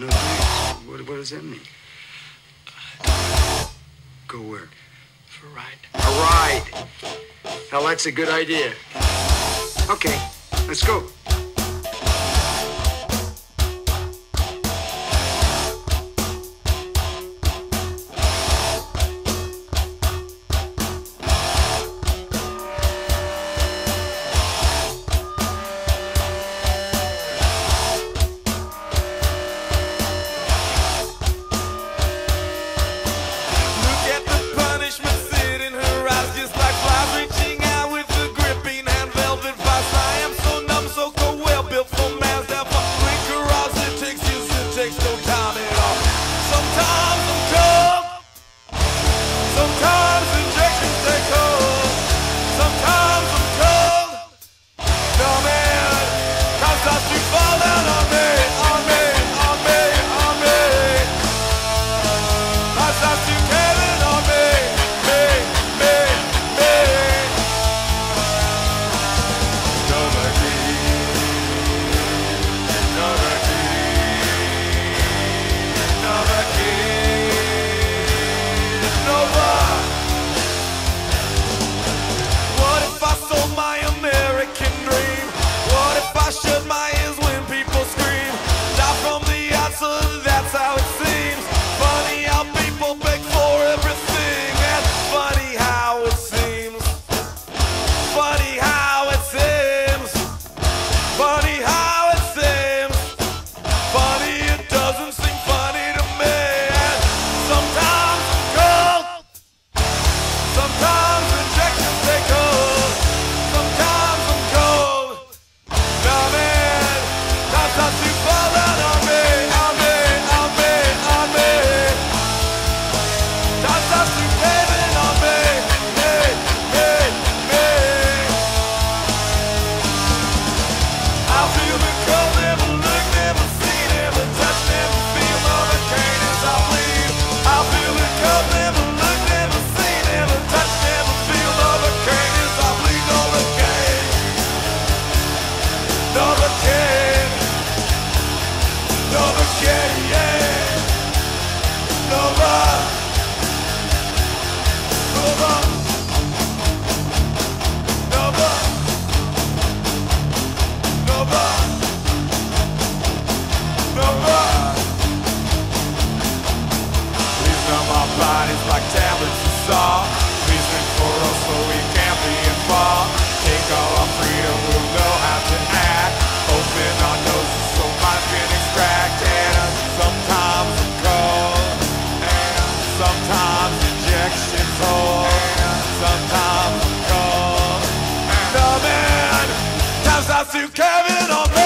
No thanks. What does that mean? Go where? For a ride. A ride. Hell, that's a good idea. Okay, let's go. Novocaine, yeah. Nova. Nova. Nova. Nova. Nova. Please numb our bodies like tablets of salt. Please think for us so we can't be involved. Take all our freedom, we'll know how to act. Open our noses so minds can extract. And sometimes I'm cold, and sometimes injections hold, and sometimes I'm cold. And the man comes out to Kevin on me.